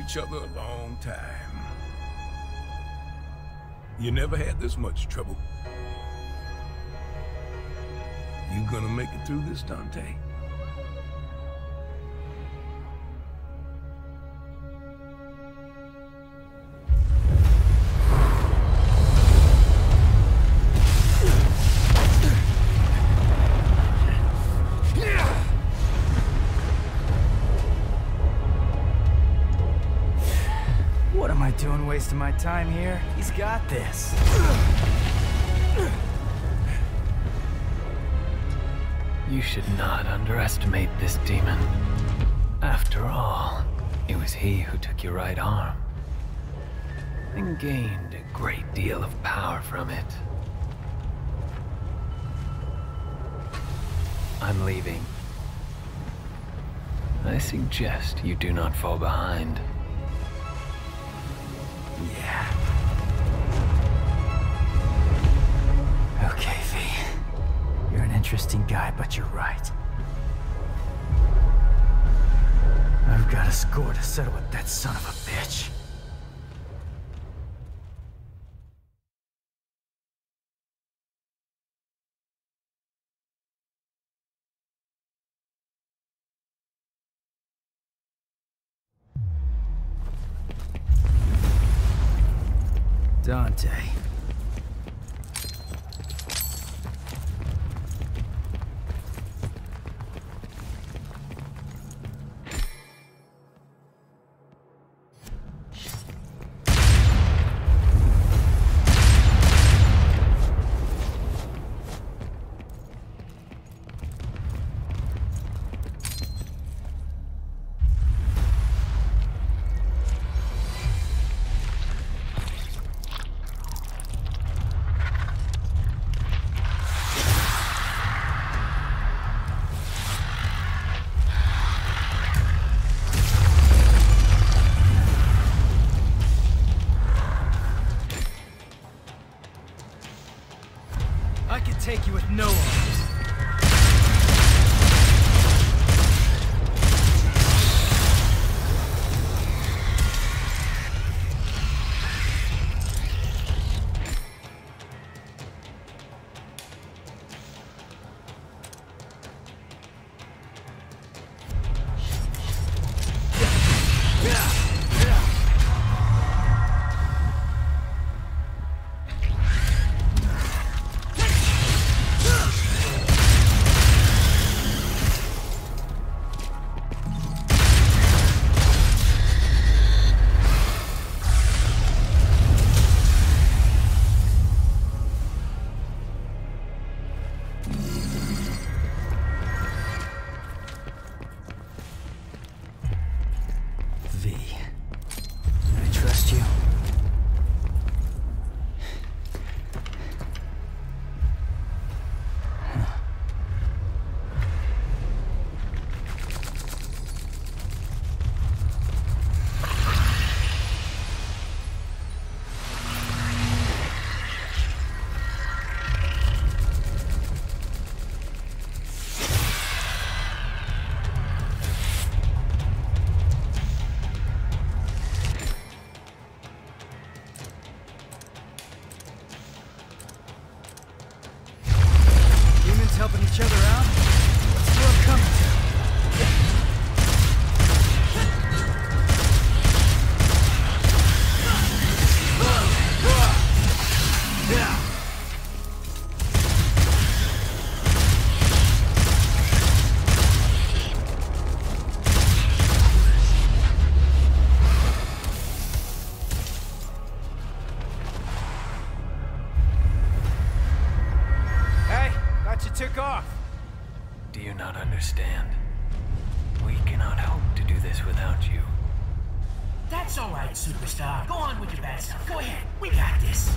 each other a long time. You never had this much trouble. You gonna make it through this, Dante? What am I doing wasting my time here? He's got this. You should not underestimate this demon. After all, it was he who took your right arm and gained a great deal of power from it. I'm leaving. I suggest you do not fall behind. Yeah. Okay, V. You're an interesting guy, but you're right. I've got a score to settle with that son of a bitch. Dante. I can take you with no arms. V. I trust you. Humans helping each other out? What's the world coming to? Hey, thought you took off. Do you not understand? We cannot hope to do this without you. That's all right, superstar. Go on with your bad stuff. Go ahead. We got this.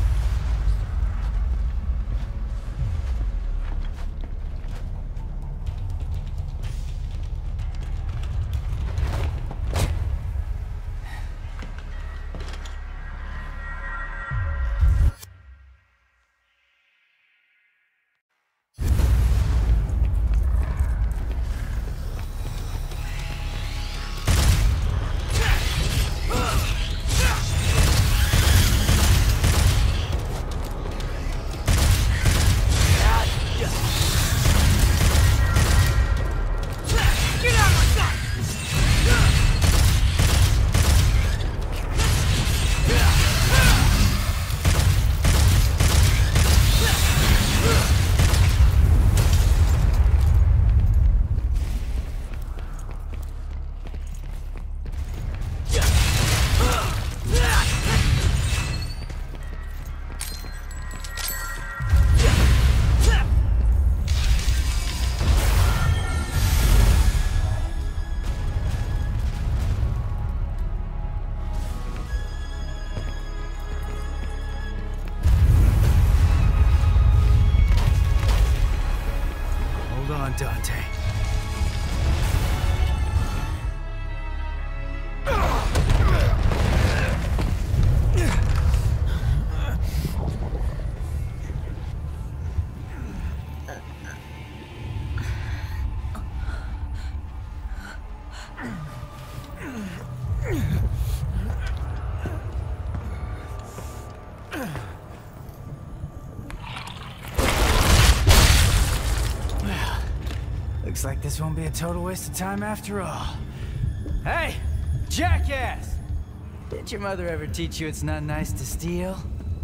Well, looks like this won't be a total waste of time after all. Hey, jackass! Did your mother ever teach you it's not nice to steal?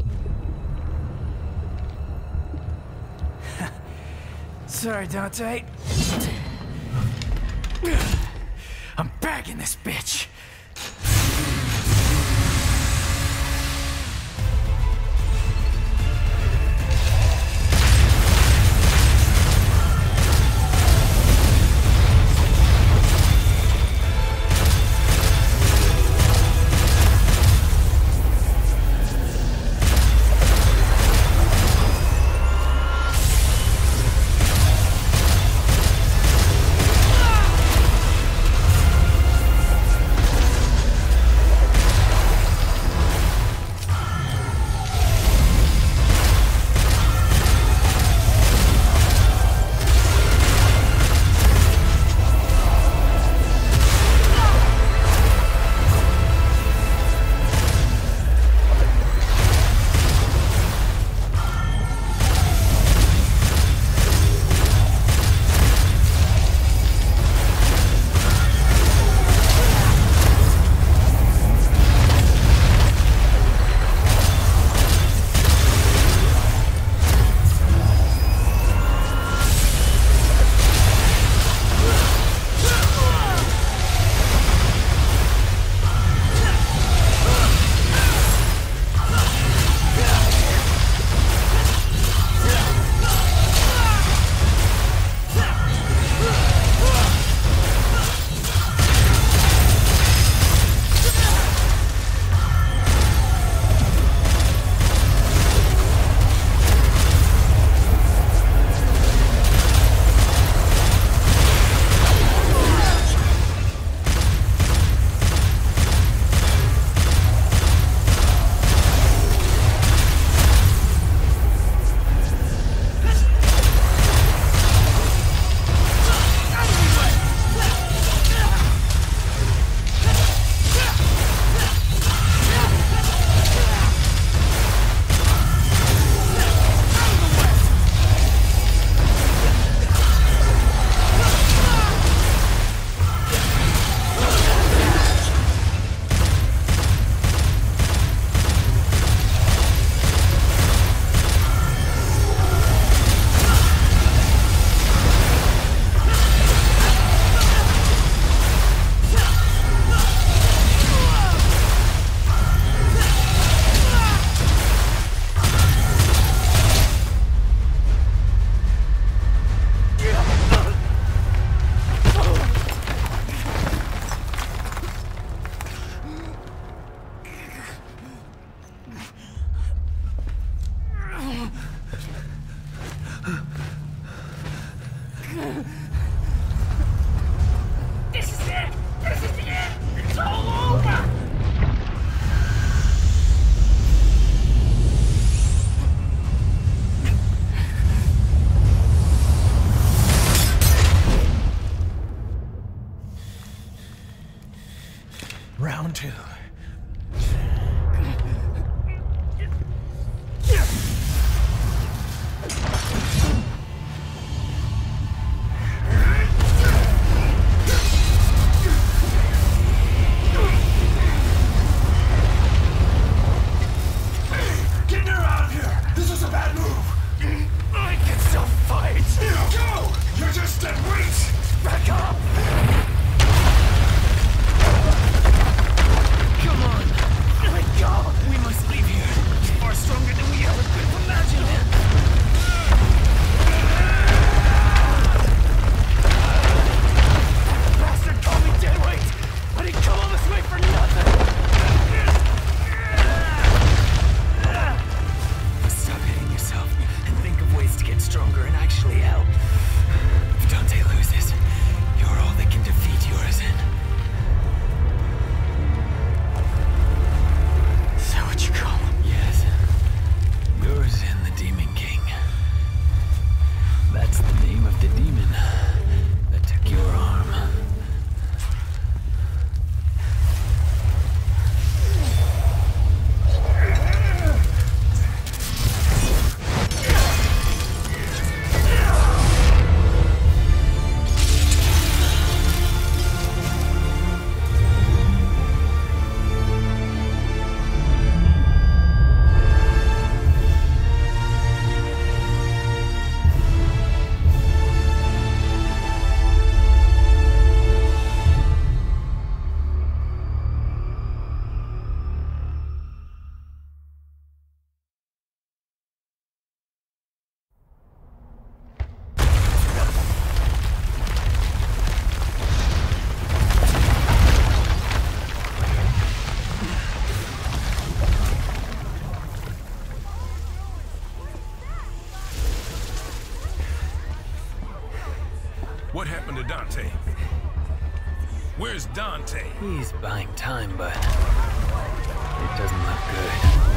Sorry, Dante. I'm bagging this bitch. Where's Dante? He's buying time, but it doesn't look good.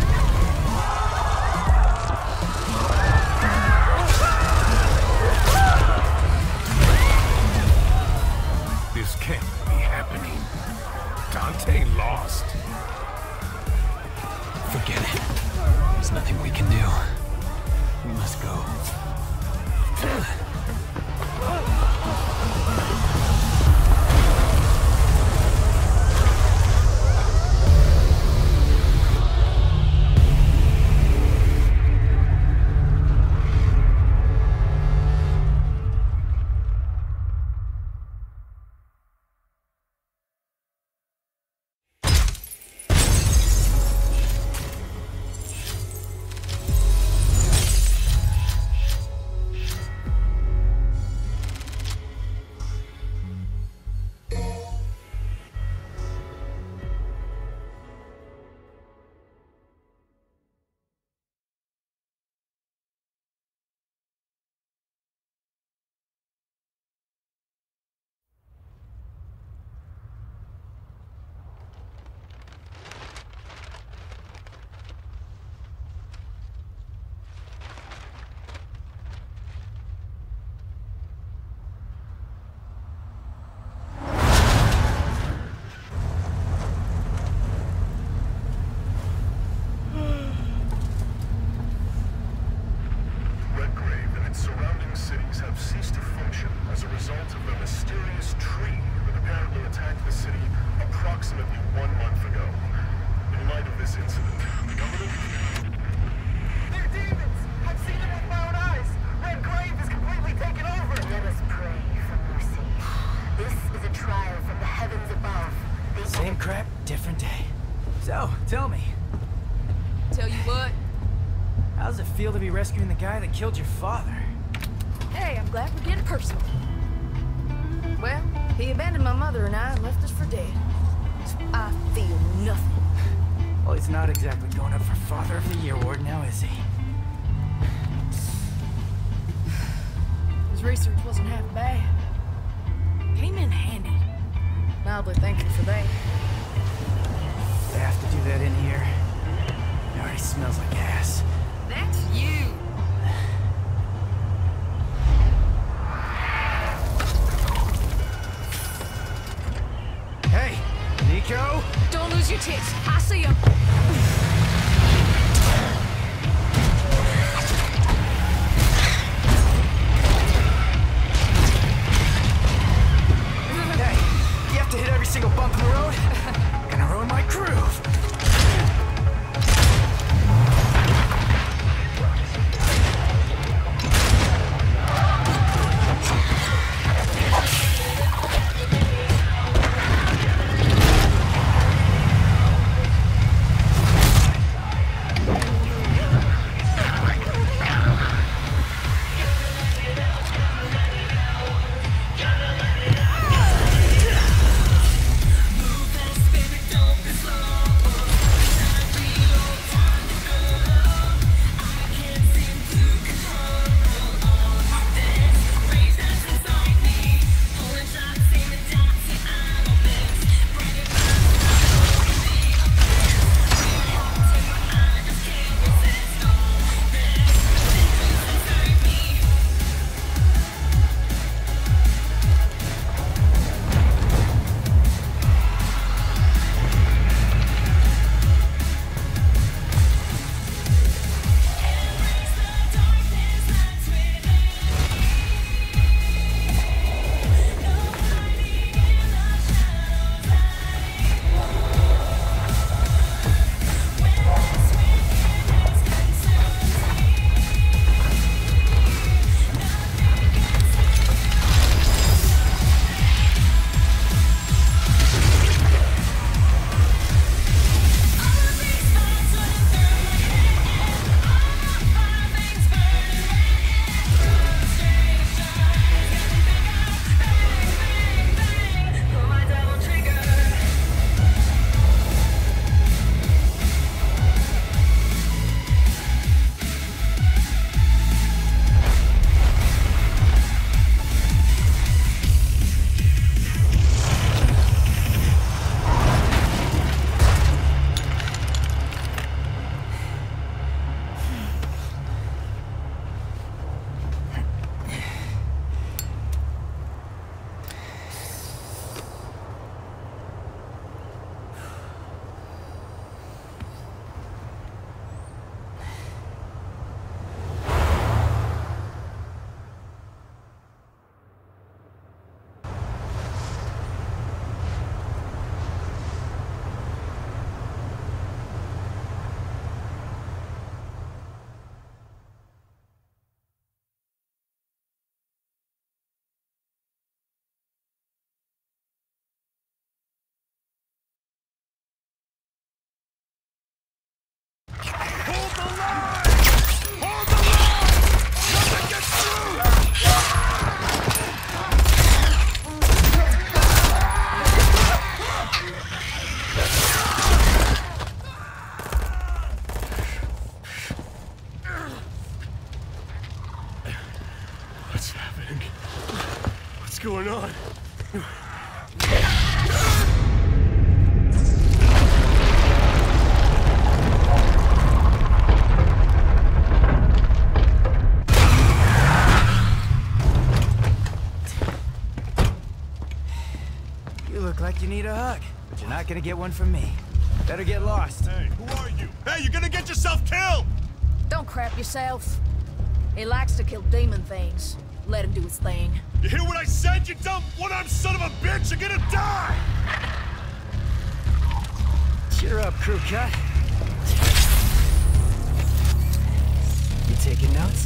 This can't be happening. Dante lost. Forget it. There's nothing we can do. We must go. Same crap, different day. So, tell me, Tell you what, how does it feel to be rescuing the guy that killed your father? hey, I'm glad we're getting personal. Well, he abandoned my mother and I and left us for dead. So I feel nothing. Well, he's not exactly going up for Father of the Year award now, is he? His research wasn't half bad. Came in handy. Mildly thankful for that. They have to do that in here. It already smells like ass. That's you. Hey, Nico? Don't lose your tits. I see him. Hey, you have to hit every single bump in the road? Gonna ruin my groove. going on? You look like you need a hug, but you're not gonna get one from me. Better get lost. Hey, who are you? Hey, you're gonna get yourself killed! Don't crap yourself. He likes to kill demon things. Let him do his thing. You hear what I said, you dumb one-armed son of a bitch? You're gonna die! Cheer up, crew cut. You taking notes?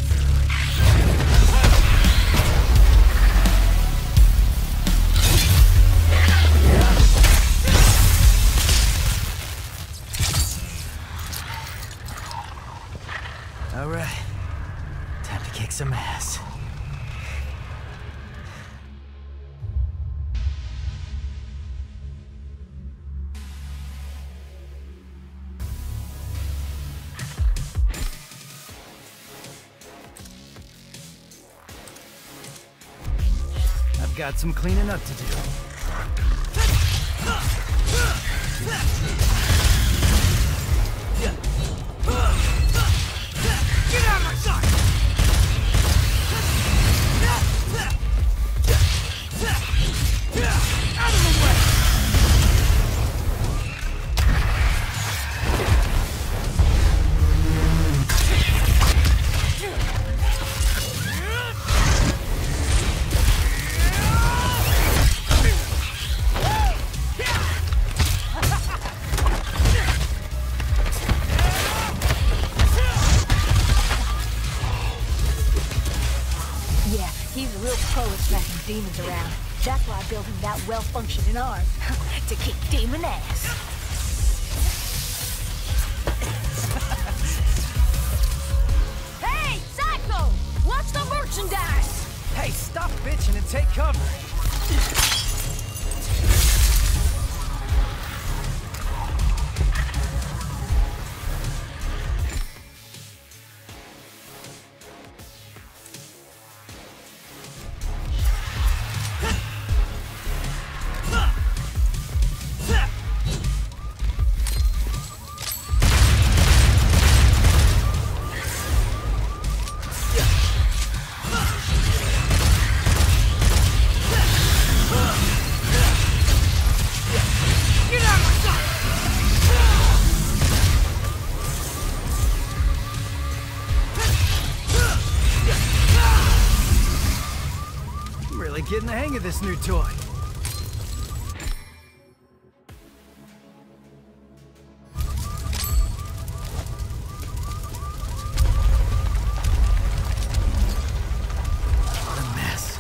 All right. Time to kick some ass. I've got some cleaning up to do. Get out of my sight! Out of the way! Yeah, he's a real pro at smacking demons around. That's why I built him that well-functioning arm. To kick demon ass. Hey, Psycho! Watch the merchandise! Hey, stop bitching and take cover. I'm really getting the hang of this new toy. What a mess.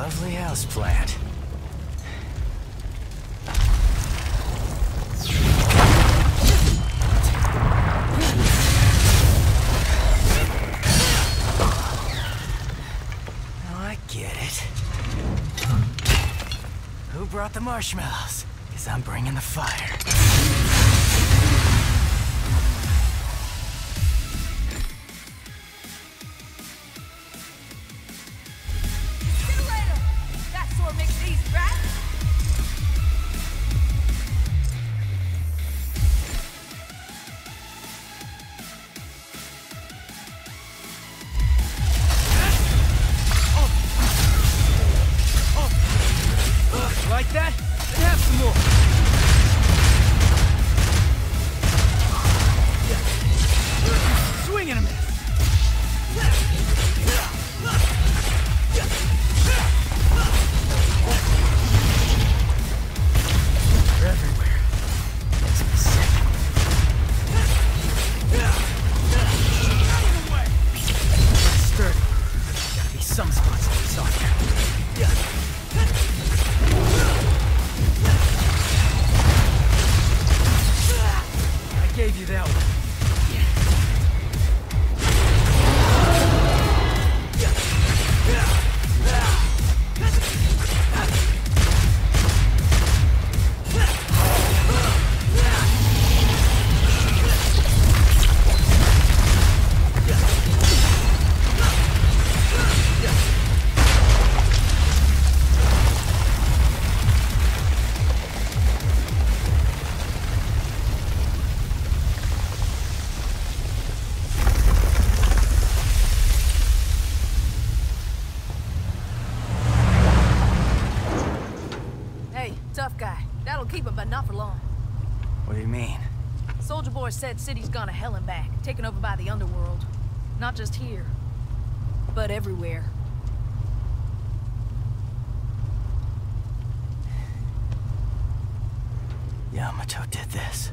lovely houseplant. Now I get it. Who brought the marshmallows? 'Cause I'm bringing the fire. Like that? Then have some more. Swing and a miss. They're everywhere. Makes me sick. Out of the way. Pretty sturdy. Gotta be some spots like this on here. Gave you that one. Tough guy. That'll keep him, but not for long. What do you mean? Soldier Boy said city's gone to hell and back, taken over by the underworld. Not just here, but everywhere. Yamato did this.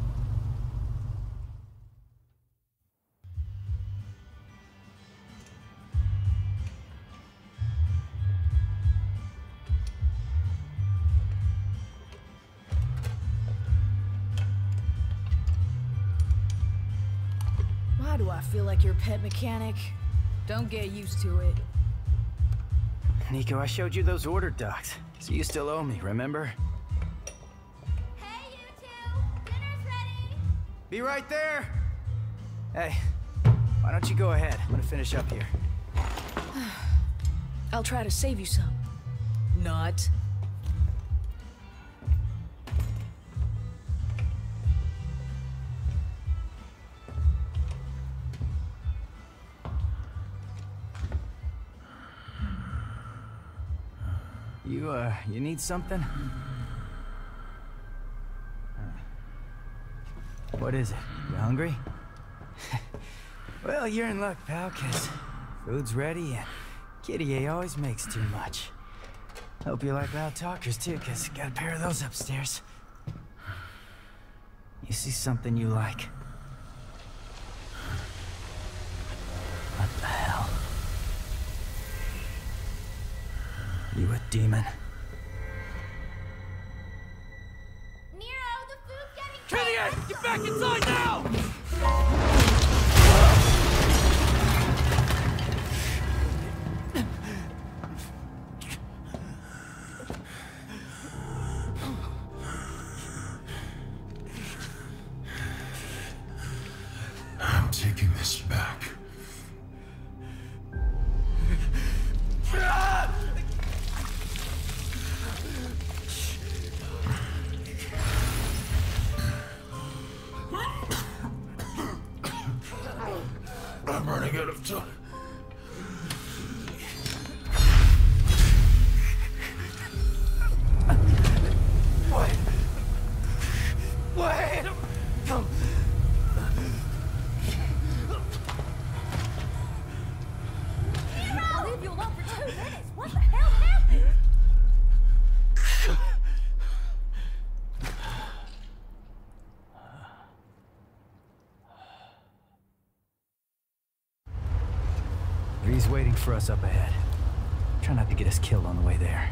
Why do I feel like your pet mechanic? Don't get used to it. Nico, I showed you those order docs, so you still owe me, remember? Hey, you two! Dinner's ready! Be right there! Hey, why don't you go ahead? I'm gonna finish up here. I'll try to save you some. Not. You need something? What is it? You hungry? Well, you're in luck, pal, 'cause food's ready and Kitty A always makes too much. Hope you like loud talkers too, 'cause got a pair of those upstairs. You see something you like? What the hell? You a demon? Nero, the food's getting Kitty, get back inside now! I'm taking this back. I'm running out of time. Wait! I'll leave you alone for 2 minutes. What the hell happened? He's waiting for us up ahead. Try not to get us killed on the way there.